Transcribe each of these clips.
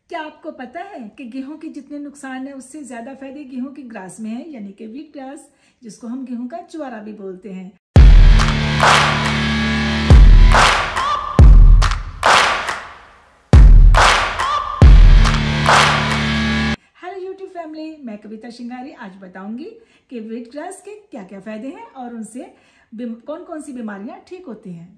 क्या आपको पता है कि गेहूं के जितने नुकसान है उससे ज्यादा फायदे गेहूं की ग्रास में है, यानी कि व्हीट ग्रास, जिसको हम गेहूं का ज्वारा भी बोलते हैं। हेलो यूट्यूब फैमिली, मैं कविता शिंगारी आज बताऊंगी कि व्हीट ग्रास के क्या क्या फायदे हैं और उनसे कौन कौन सी बीमारियां ठीक होती हैं।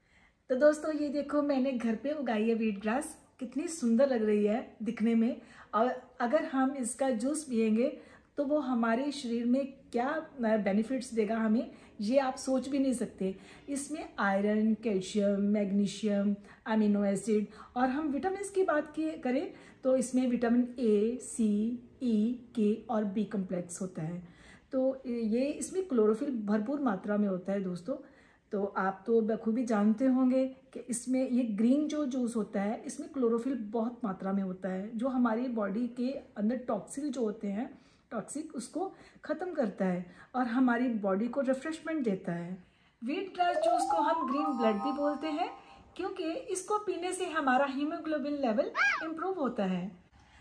तो दोस्तों ये देखो, मैंने घर पे उगाई है व्हीट ग्रास। कितनी सुंदर लग रही है दिखने में, और अगर हम इसका जूस पिएंगे तो वो हमारे शरीर में क्या बेनिफिट्स देगा हमें, ये आप सोच भी नहीं सकते। इसमें iron, calcium, magnesium, amino acid, और हम विटामिन की बात करें तो इसमें विटामिन ए, सी, ई, के और बी कम्प्लेक्स होता है। तो ये इसमें क्लोरोफिल भरपूर मात्रा में होता है दोस्तों। तो आप तो बखूबी जानते होंगे कि इसमें ये ग्रीन जो जूस होता है इसमें क्लोरोफिल बहुत मात्रा में होता है, जो हमारी बॉडी के अंदर टॉक्सिक जो होते हैं, टॉक्सिक उसको ख़त्म करता है और हमारी बॉडी को रिफ्रेशमेंट देता है। व्हीट ग्रास जूस को हम ग्रीन ब्लड भी बोलते हैं, क्योंकि इसको पीने से हमारा हीमोग्लोबिन लेवल इम्प्रूव होता है।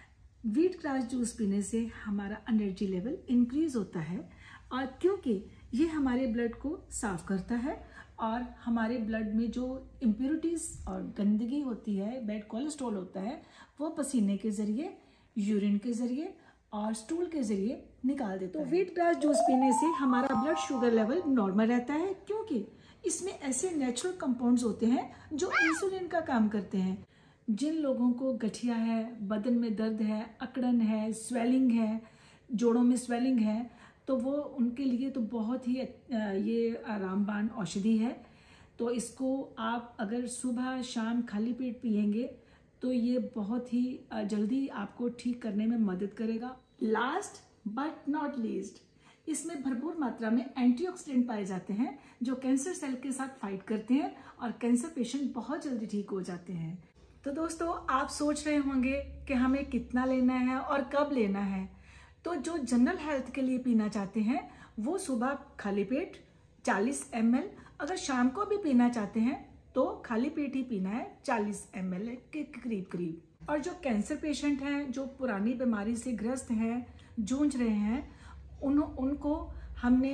व्हीट ग्रास जूस पीने से हमारा एनर्जी लेवल इंक्रीज होता है, और क्योंकि ये हमारे ब्लड को साफ करता है और हमारे ब्लड में जो इम्प्योरिटीज और गंदगी होती है, बैड कोलेस्ट्रॉल होता है, वो पसीने के जरिए, यूरिन के जरिए और स्टूल के जरिए निकाल देता है। तो व्हीट ग्रास जूस पीने से हमारा ब्लड शुगर लेवल नॉर्मल रहता है, क्योंकि इसमें ऐसे नेचुरल कंपाउंड्स होते हैं जो इंसुलिन का काम करते हैं। जिन लोगों को गठिया है, बदन में दर्द है, अकड़न है, स्वेलिंग है, जोड़ों में स्वेलिंग है, तो वो उनके लिए तो बहुत ही ये रामबाण औषधि है। तो इसको आप अगर सुबह शाम खाली पेट पिएंगे तो ये बहुत ही जल्दी आपको ठीक करने में मदद करेगा। लास्ट बट नॉट लीस्ट, इसमें भरपूर मात्रा में एंटीऑक्सीडेंट पाए जाते हैं जो कैंसर सेल के साथ फाइट करते हैं और कैंसर पेशेंट बहुत जल्दी ठीक हो जाते हैं। तो दोस्तों आप सोच रहे होंगे कि हमें कितना लेना है और कब लेना है। तो जो जनरल हेल्थ के लिए पीना चाहते हैं वो सुबह खाली पेट 40 ml, अगर शाम को भी पीना चाहते हैं तो खाली पेट ही पीना है 40 ml के करीब। और जो कैंसर पेशेंट हैं, जो पुरानी बीमारी से ग्रस्त हैं, जूझ रहे हैं, उनको हमने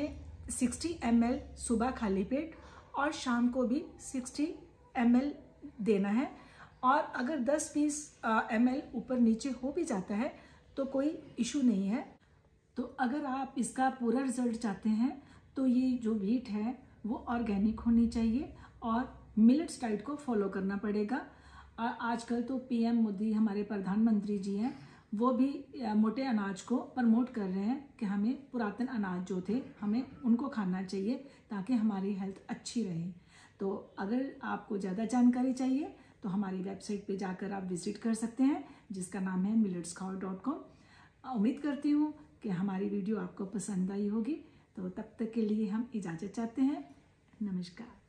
60 ml सुबह खाली पेट और शाम को भी 60 ml देना है। और अगर 10-20 ml ऊपर नीचे हो भी जाता है तो कोई इशू नहीं है। तो अगर आप इसका पूरा रिजल्ट चाहते हैं तो ये जो व्हीट है वो ऑर्गेनिक होनी चाहिए और मिलेट्स डाइट को फॉलो करना पड़ेगा। और आजकल तो पीएम मोदी हमारे प्रधानमंत्री जी हैं, वो भी मोटे अनाज को प्रमोट कर रहे हैं कि हमें पुरातन अनाज जो थे हमें उनको खाना चाहिए ताकि हमारी हेल्थ अच्छी रहे। तो अगर आपको ज़्यादा जानकारी चाहिए तो हमारी वेबसाइट पे जाकर आप विजिट कर सकते हैं, जिसका नाम है milletscout.com। उम्मीद करती हूँ कि हमारी वीडियो आपको पसंद आई होगी। तो तब तक के लिए हम इजाज़त चाहते हैं। नमस्कार।